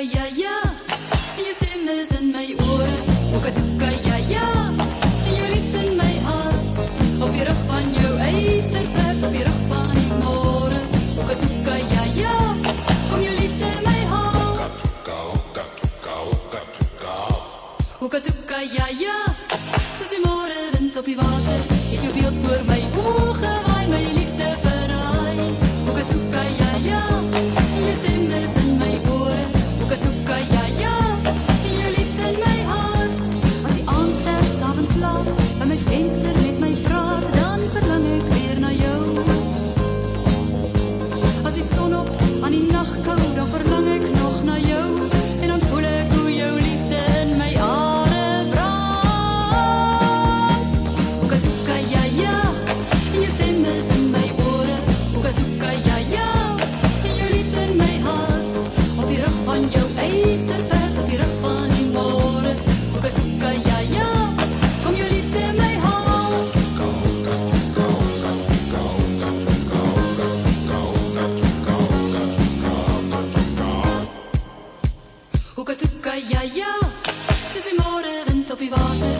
ja ja, je stem is in my ore. Hoekatoeka, ja ja, je lied in my hart. Op die rug van jou eysterperd, op die rug van die môre. Hoekatoeka, ja ja, kom jou liefde my haal. Hoekatoeka, ja ja, soos die môre wind op die water. Het jou beeld voor my oë gewaai, my liefde verraai. Hoekatoeka, ja ja, je stem is in my ore. Hoekatoeka, ja ja, je lied in my hart. As die aandster s'avonds laat by my venster met my praat, dan verlang ek weer na jou. As die son op aan die nag kou, dan verlang ek nog na jou. En dan voel ek hoe jou liefde in my are brand. Hoekatoeka, ja ja, je stem is in my ore. Hoekatoeka, ja ja, jou lied in my hart. Op die rug van jou eysterperd, op die rug van die môre. Hoekatoeka, ja ja, kom jou liefde my haal. Hoekatoeka, ja ja, soos die môre wind op die water.